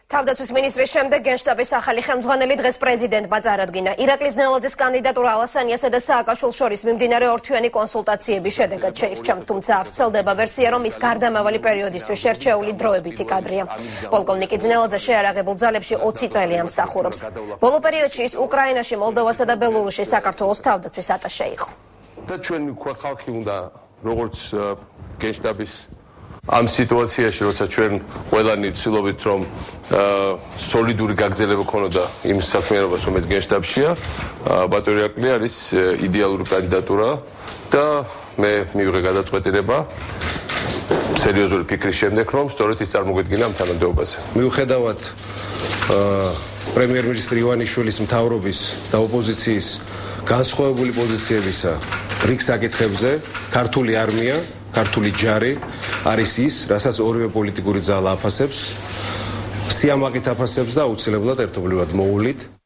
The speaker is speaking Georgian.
თავდაცვის მინისტრის შემდეგ გენშტაბის ახალი ხელმძღვანელი დღეს პრეზიდენტმა წარადგინა. ირაკლის ძნელაძის კანდიდატურა ალასანიასა და სააკაშვილს შორის მიმდინარე ორთვიანი კონსულტაციების შედეგად შეირჩა, თუმცა ვრცელდება ვერსია, რომ ის გარდამავალი პერიოდისთვის შერჩეული დროებითი კადრია. პოლკოვნიკი ძნელაძე შეიარაღებულ ძალებში 20 წელი ამსახურებს. ბოლო პერიოდში ის უკრაინაში, მოლდოვასა და ბელორუსში საქართველოს თავდაცვის ატაშე იყო. და ჩვენ ხალხი უნდა როგორც გენშტაბის ამ სიტუაციაში, როცა ჩვენ ყველანი ვცდილობთ, რომ სოლიდური გაგრძელება ქონოდა იმ საქმიანობას, რომელიც გენშტაბშია, ბატონი ირაკლი არის იდეალური კანდიდატურა და მე მივიღე გადაწყვეტილება სერიოზული ფიქრის შემდეგ, რომ სწორედ ის წარმოგვიდგინა ამ თანამდებობაზე. მიუხედავად პრემიერ-მინისტრი ივანიშვილის მთავრობის და ოპოზიციის განსხვავებული პოზიციებისა რიგ საკითხებზე, ქართული არმია, ქართული ჯარი არის ის, რასაც ორივე პოლიტიკური ძალა აფასებს, სიამაყით აფასებს და აუცილებლად ერთობლივად მოულით.